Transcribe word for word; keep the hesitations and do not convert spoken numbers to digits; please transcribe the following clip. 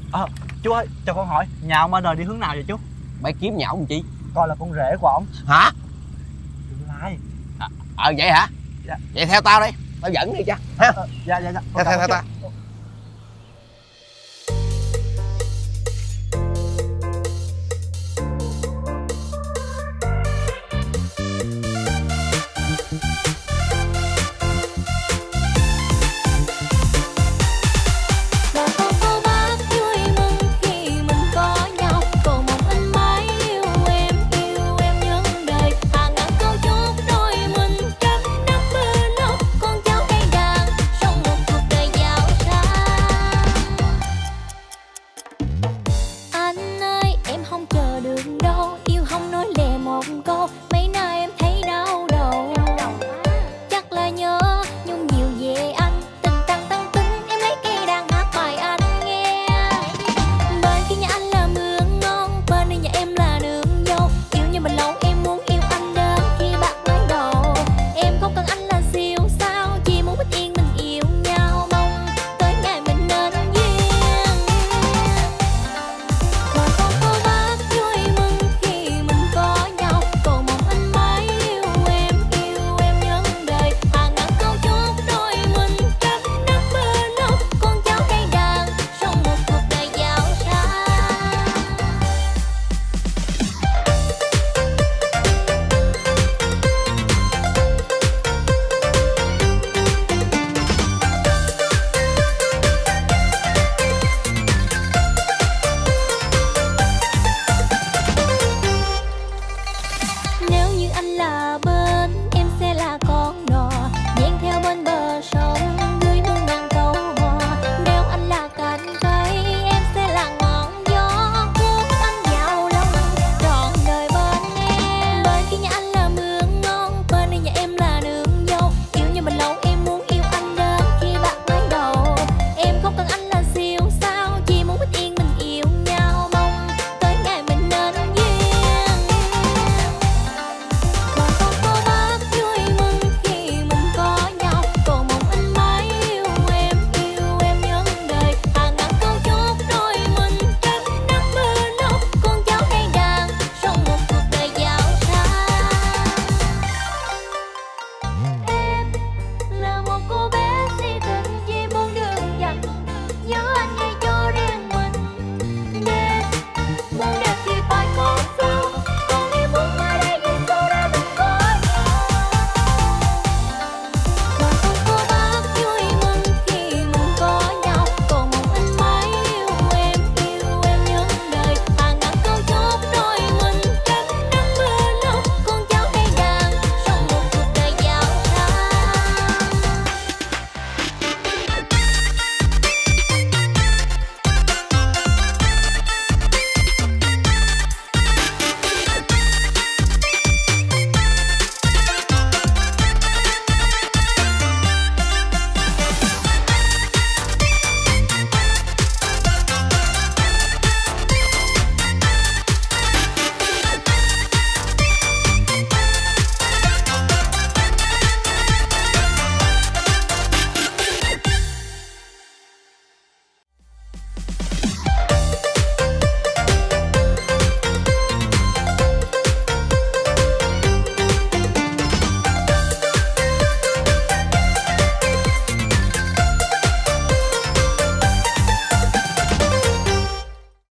Ờ à, chú ơi cho con hỏi nhà ông ở đời đi hướng nào vậy chú? Bãi kiếm nhà ông chi? Coi là con rể của ổng. Hả? Tương lai. Ờ à, à, vậy hả? Dạ. Vậy theo tao đi, tao dẫn đi cha ha. À, dạ dạ dạ theo theo, theo tao.